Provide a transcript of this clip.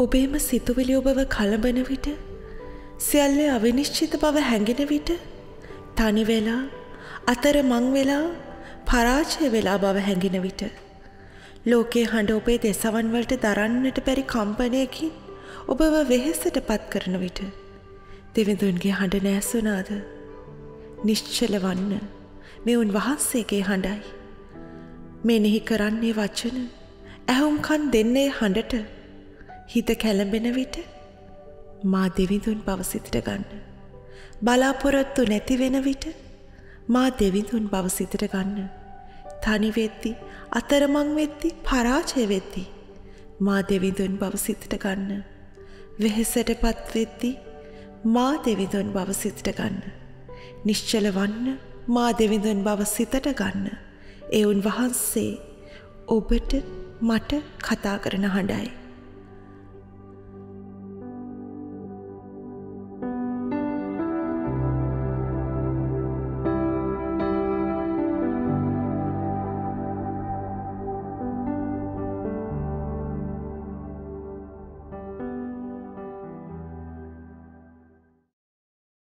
ඔබේම සිතුවිලි ඔබව කලබන විට සියල්ල අවිනිශ්චිත බව හැඟෙන විට තනි වෙලා අතර මං වෙලා පරාජය වෙලා බව හැඟෙන විට ලෝකයේ හඬ ඔබේ දෙසවන් වලට දරන්නට බැරි කම්පනයකින් ඔබව වෙහෙසට පත් කරන විට දෙවිඳුන්ගේ හඬ නැසුණාද? නිශ්චල වන්න මේ උන්වහන්සේගේ හඬයි. මෙනෙහි කරන්නේ වචන ඇහුම්කන් දෙන්නේ හඬට හිත කැළඹෙන විට මා දෙවිඳුන් බව සිතට ගන්න. බලාපොරොත්තු නැති වෙන විට මා දෙවිඳුන් බව සිතට ගන්න. තනි වෙද්දි අතරමං වෙද්දි පරාජය වෙද්දි මා දෙවිඳුන් බව සිතට ගන්න. වෙහෙසටපත් වෙද්දි මා දෙවිඳුන් බව සිතට ගන්න. නිශ්චල වන්න මා දෙවිඳුන් බව සිතට ගන්න. ඒ උන්වහන්සේ ඔබට මට කතා කරන හඬයි.